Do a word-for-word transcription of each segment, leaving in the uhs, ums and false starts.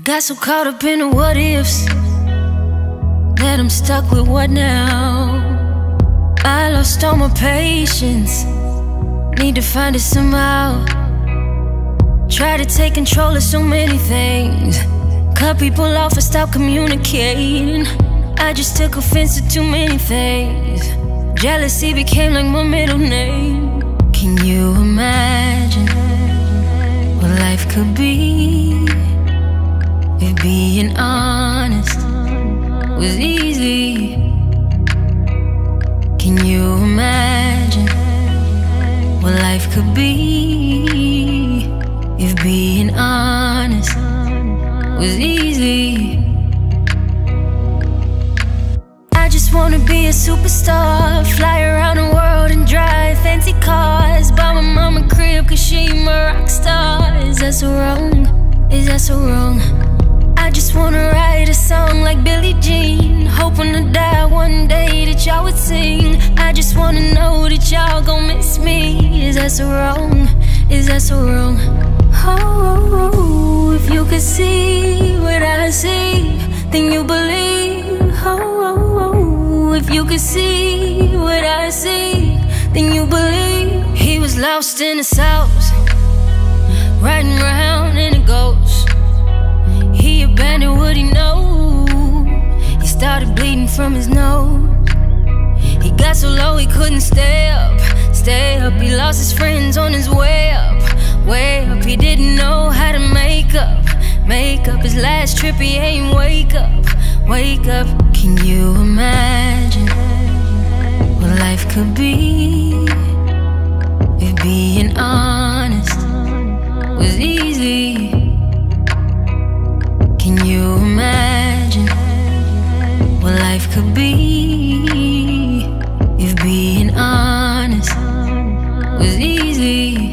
got so caught up in the what ifs that I'm stuck with what now. I lost all my patience, need to find it somehow. Try to take control of so many things, cut people off and stop communicating. I just took offense to too many things. Jealousy became like my middle name. Can you imagine what life could be if being honest was easy? Can you imagine what life could be if being honest was easy? I just wanna be a superstar, fly around the world and drive fancy cars, buy my mama crib cause she my rock star. Is that so wrong? Is that so wrong? I just wanna write a song like Billie Jean, hoping to die one day that y'all would sing. I just wanna know that y'all gon' miss me. Is that so wrong? Is that so wrong? Oh, oh, oh, if you could see what I see, then you believe. Oh, oh, oh, if you could see what I see, then you believe. He was lost in his house, riding around in a ghost. He abandoned what he know. He started bleeding from his nose. He got so low he couldn't stay up, stay up. He lost his friends on his way up, way up. He didn't know how to make up, make up. His last trip he ain't wake up, wake up. Can you imagine what life could be if being honest was easy? Can you imagine what life could be if being honest was easy?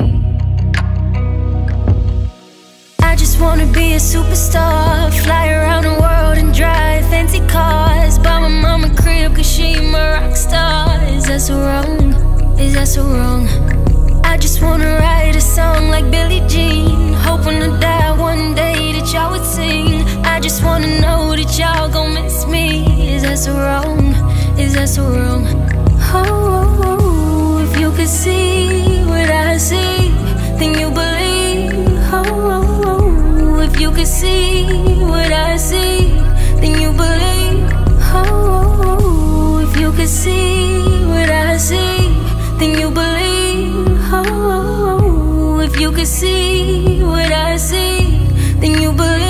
I just wanna be a superstar, fly around the world and drive fancy cars, buy my mama crib cause she my rock star. Is that so wrong? Is that so wrong? I just wanna write a song like Billie Jean, hoping to die one day that y'all would sing. I just wanna know that y'all gon' miss me. Is that so wrong? Is that so wrong? Oh, oh, oh, if you could see what I see, then you believe. Oh, oh, oh, if you could see what I see, then you believe. Oh, oh, oh, if you could see what I see, then you believe. Oh, oh, oh, if you could see what I see, then you believe.